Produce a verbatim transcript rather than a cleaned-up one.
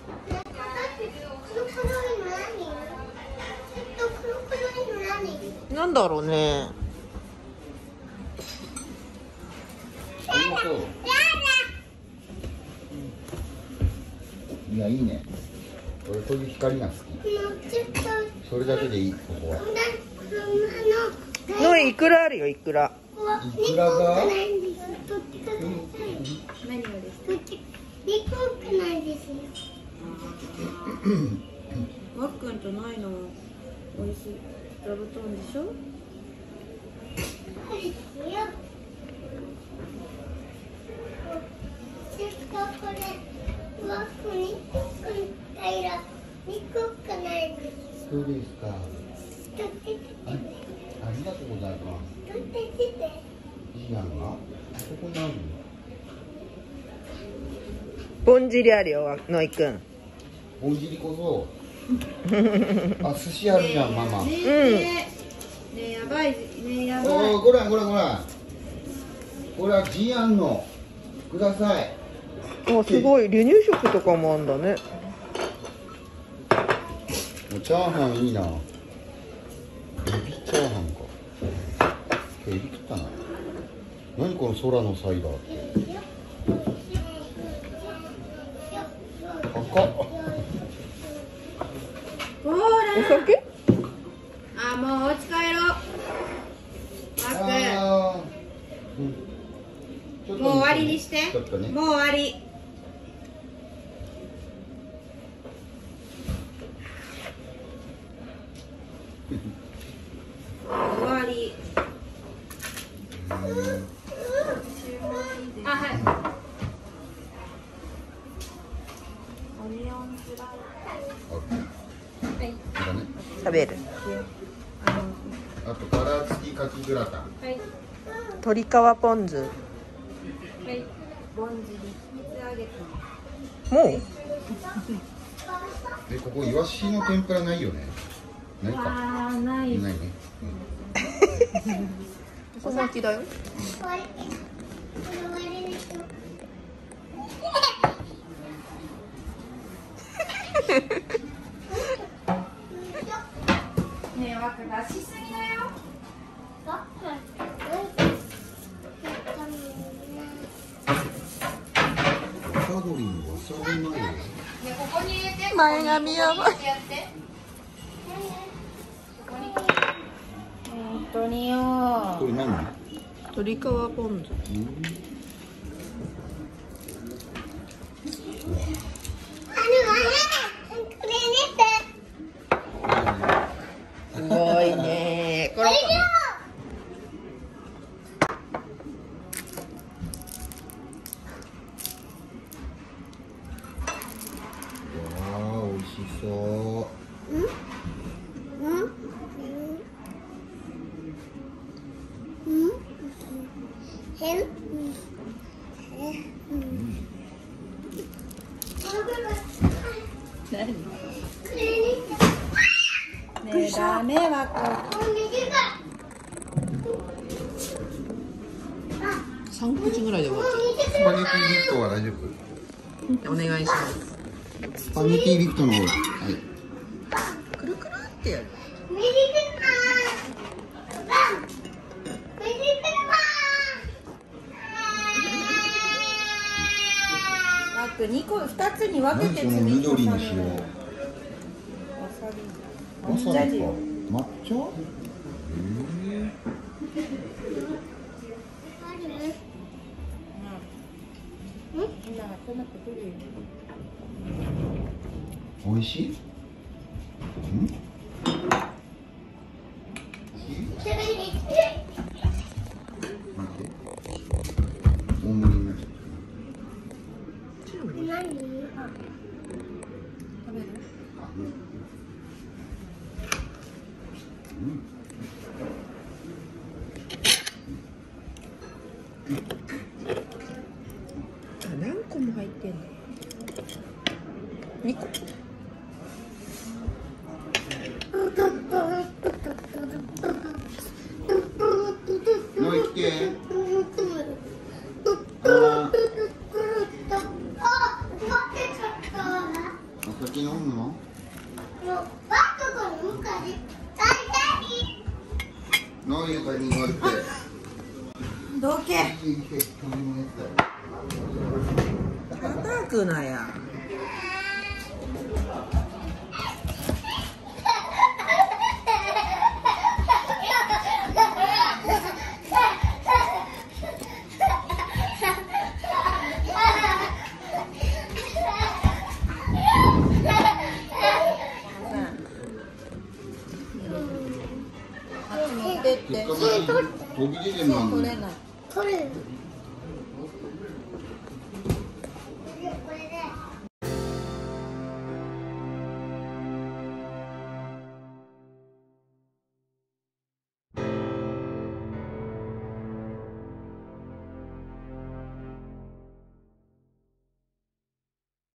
なんだろうね。 いや、いいね。俺こういう光が好き。それだけでいい、ここは。 のいくらあるよ、いくら。 いくらが。 何をですか。猫くないですよ。 わっくんとないの美味しい座布団でしょ。 これワックにこくないら猫くないです。 そうですか。 取ってきて。 ありがとうございます。 取ってきて。 いいやんが。ここにあるの。 ぼんじりあるよ、のいくん。 ぼんじりこそ。あ、寿司あるやん、ママ。 ねえ、ねえ、やばい、ねえ、やばい。 おお、これ、これ、これ。これはジーアンの。ください。 あ、すごい、離乳食とかもあんだね。 もうチャーハンいいな。エビチャーハンか。エビ食ったな。何この空のサイダー。赤っ。 ほら。 お酒？ あ、もうお家帰ろう。 あー、うん、 もう終わりにして。 ちょっとね。 もう終わり。終わり。あ、はい。オニオンスライス。はい。 だね。 食べる。 あと殻付きかきグラタン。 はい。 鶏皮ポン酢。 はい。ぼんじり水揚げて。 もう？ で、ここイワシの天ぷらないよね。ないか。 あー、ない。 ないね。 小巻きだよ。 ねえ、わく出しすぎだよ。 わさどりにわさびマヨ。 ね、ここに入れて。 前髪やばい。 やって本当によ。 これ何？ 鶏皮ポン酢。 うん。 すごいね。これ。 わあ、美味しそう。 うんうんへん何？ねえ、ダメわこ。 三口ぐらいで終わっちスパゲティリフトは大丈夫？ ゃう。お願いします。 スパゲティリフトの方。はい。 くるくるってやる。 わく二個、二つに分けて何その緑にしよう。 わさび。 わさびか。 抹抹茶？へえ。美味しい？うん？待って。大盛りになっちゃった。 何？ 食べる？ うん。 何個も入ってんの？二個。 もう一軒。あ先飲むの？ もうバッグが昔大体何やかに言われて。 どけ。叩くなや。持ってって。 途切れるの。 取れない。 取れる。